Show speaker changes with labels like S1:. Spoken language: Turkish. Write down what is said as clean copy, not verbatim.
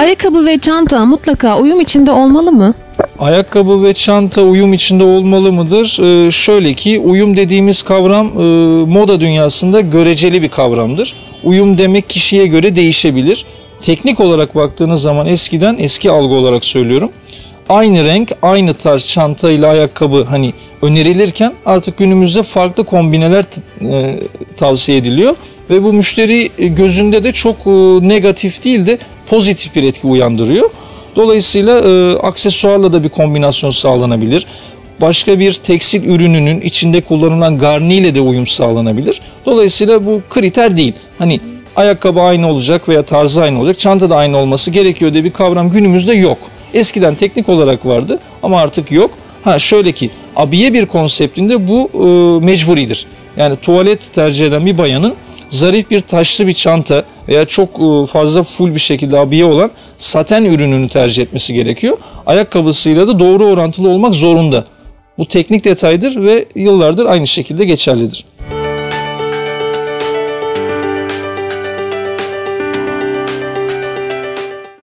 S1: Ayakkabı ve çanta mutlaka uyum içinde olmalı mı?
S2: Ayakkabı ve çanta uyum içinde olmalı mıdır? Şöyle ki uyum dediğimiz kavram moda dünyasında göreceli bir kavramdır. Uyum demek kişiye göre değişebilir. Teknik olarak baktığınız zaman eskiden, eski algı olarak söylüyorum, aynı renk, aynı tarz çanta ile ayakkabı hani önerilirken artık günümüzde farklı kombineler tavsiye ediliyor. Ve bu müşteri gözünde de çok negatif değil de pozitif bir etki uyandırıyor. Dolayısıyla aksesuarla da bir kombinasyon sağlanabilir. Başka bir tekstil ürününün içinde kullanılan garniyle de uyum sağlanabilir. Dolayısıyla bu kriter değil. Hani ayakkabı aynı olacak veya tarzı aynı olacak, çanta da aynı olması gerekiyor diye bir kavram günümüzde yok. Eskiden teknik olarak vardı ama artık yok. Şöyle ki abiye bir konseptinde bu mecburidir. Yani tuvalet tercih eden bir bayanın zarif bir taşlı bir çanta veya çok fazla full bir şekilde abiye olan saten ürününü tercih etmesi gerekiyor. Ayakkabısıyla da doğru orantılı olmak zorunda. Bu teknik detaydır ve yıllardır aynı şekilde geçerlidir.